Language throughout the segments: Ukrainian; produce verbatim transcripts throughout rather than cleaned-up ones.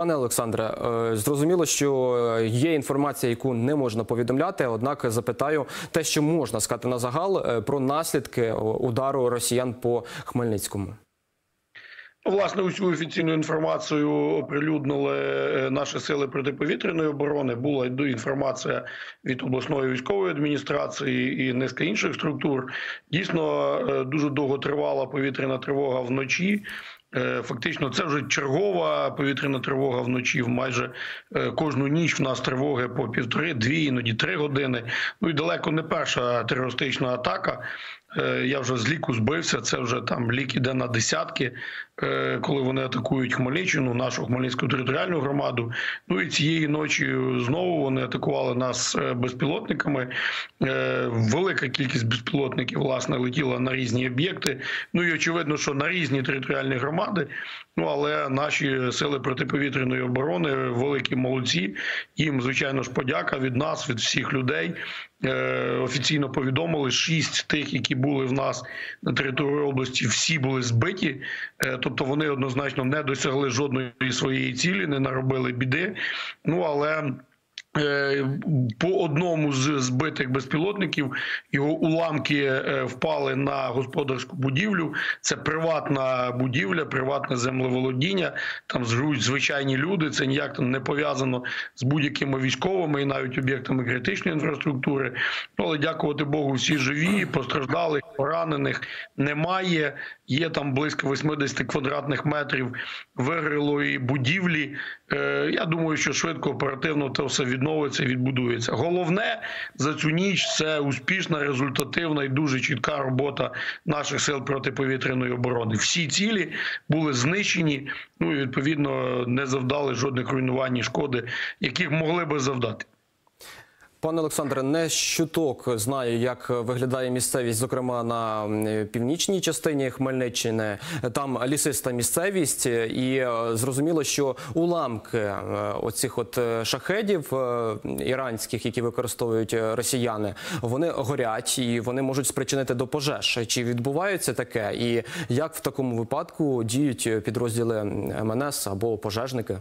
Пане Олександре, зрозуміло, що є інформація, яку не можна повідомляти, однак запитаю те, що можна сказати на загал про наслідки удару росіян по Хмельницькому. Власне, усю офіційну інформацію оприлюднили наші сили протиповітряної оборони. Була інформація від обласної військової адміністрації і низка інших структур. Дійсно, дуже довго тривала повітряна тривога вночі. Фактично, це вже чергова повітряна тривога вночі. Майже кожну ніч в нас тривоги по півтори, дві, іноді три години. Ну і далеко не перша терористична атака. Я вже з ліку збився, це вже там лік іде на десятки, коли вони атакують Хмельниччину, нашу Хмельницьку територіальну громаду. Ну і цієї ночі знову вони атакували нас безпілотниками. Велика кількість безпілотників, власне, летіла на різні об'єкти. Ну і очевидно, що на різні територіальні громади. Ну, але наші сили протиповітряної оборони великі молодці. Їм, звичайно ж, подяка від нас, від всіх людей. Офіційно повідомили, шість тих, які були в нас на території області, всі були збиті. Тобто вони однозначно не досягли жодної своєї цілі, не наробили біди. Ну, але по одному з збитих безпілотників його уламки впали на господарську будівлю. Це приватна будівля, приватне землеволодіння. Там живуть звичайні люди, це ніяк не пов'язано з будь-якими військовими і навіть об'єктами критичної інфраструктури. Але, дякувати Богу, всі живі, постраждалих, поранених немає. Є там близько восьмидесяти квадратних метрів вигорілої будівлі. Я думаю, що швидко, оперативно це все відновиться і відбудується. Головне за цю ніч – це успішна, результативна і дуже чітка робота наших сил протиповітряної оборони. Всі цілі були знищені, ну і відповідно не завдали жодних руйнувань і шкоди, яких могли би завдати. Пане Олександре, не щуток знаю, як виглядає місцевість, зокрема на північній частині Хмельниччини. Там лісиста місцевість і зрозуміло, що уламки оцих от шахедів іранських, які використовують росіяни, вони горять і вони можуть спричинити до пожеж. Чи відбувається таке? І як в такому випадку діють підрозділи ем ен ес або пожежники?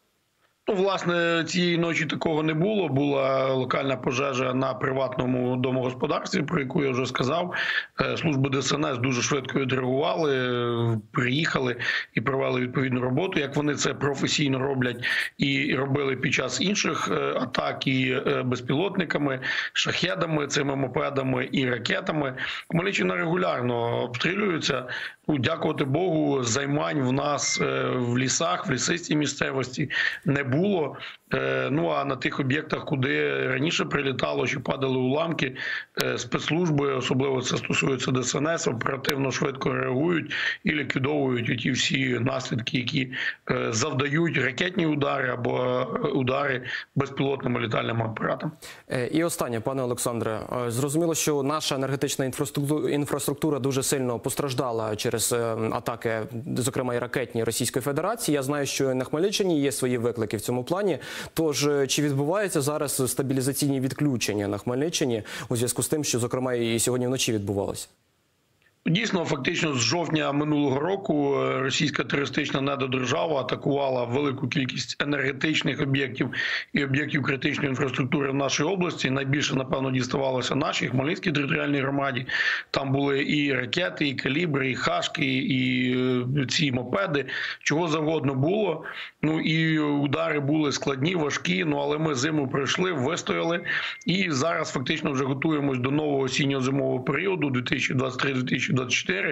Ну, власне, цієї ночі такого не було. Була локальна пожежа на приватному домогосподарстві, про яку я вже сказав. Служби де ес ен ес дуже швидко відреагували, приїхали і провели відповідну роботу, як вони це професійно роблять і робили під час інших атак і безпілотниками, шахедами, цими мопедами і ракетами. Хмельниччина регулярно обстрілюється. Ну, дякувати Богу, займань в нас в лісах, в лісистій місцевості не було. Ну, а на тих об'єктах, куди раніше прилітало, чи падали уламки, спецслужби, особливо це стосується де ес ен ес, оперативно швидко реагують і ліквідовують ті всі наслідки, які завдають ракетні удари або удари безпілотними літальними апаратами. І останнє, пане Олександре, зрозуміло, що наша енергетична інфраструктура, інфраструктура дуже сильно постраждала через атаки, зокрема і ракетні Російської Федерації. Я знаю, що на Хмельниччині є свої виклики в цьому плані. Тож, чи відбуваються зараз стабілізаційні відключення на Хмельниччині у зв'язку з тим, що, зокрема, і сьогодні вночі відбувалося? Дійсно, фактично з жовтня минулого року російська терористична недодержава атакувала велику кількість енергетичних об'єктів і об'єктів критичної інфраструктури в нашій області. Найбільше, напевно, діставалося нашій Хмельницькій територіальній громаді. Там були і ракети, і калібри, і хашки, і ці мопеди, чого завгодно було. Ну і удари були складні, важкі, ну але ми зиму пройшли, вистояли і зараз фактично вже готуємось до нового осінньо-зимового періоду дві тисячі двадцять три - дві тисячі двадцять чотири,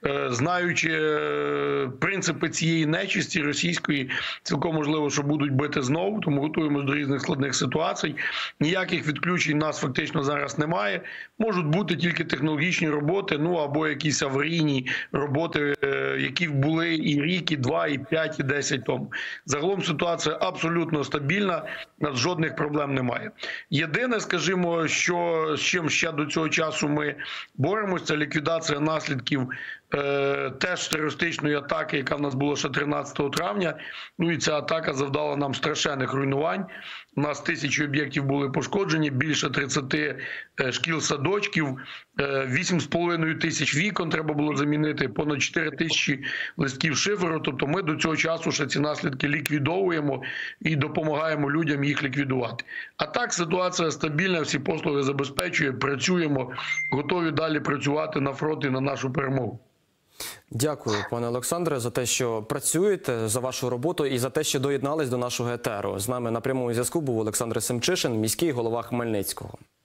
знаючи принципи цієї нечисті російської, цілком можливо, що будуть бити знову, тому готуємося до різних складних ситуацій. Ніяких відключень нас фактично зараз немає. Можуть бути тільки технологічні роботи, ну або якісь аварійні роботи, які були і рік, і два, і п'ять, і десять тому. Загалом ситуація абсолютно стабільна, жодних проблем немає. Єдине, скажімо, що з чим ще до цього часу ми боремося, це ліквідація наслідків е, теж терористичної атаки, яка в нас була ще тринадцятого травня. Ну і ця атака завдала нам страшенних руйнувань. У нас тисячі об'єктів були пошкоджені, більше тридцяти шкіл-садочків, вісім з половиною тисяч вікон треба було замінити, понад чотири тисячі листків шиферу. Тобто ми до цього часу ще ці наслідки ліквідовуємо і допомагаємо людям їх ліквідувати. А так ситуація стабільна, всі послуги забезпечує, працюємо, готові далі працювати на фронті на нашу перемогу. Дякую, пане Олександре, за те, що працюєте, за вашу роботу і за те, що доєднались до нашого етеру. З нами на прямому зв'язку був Олександр Семчишин, міський голова Хмельницького.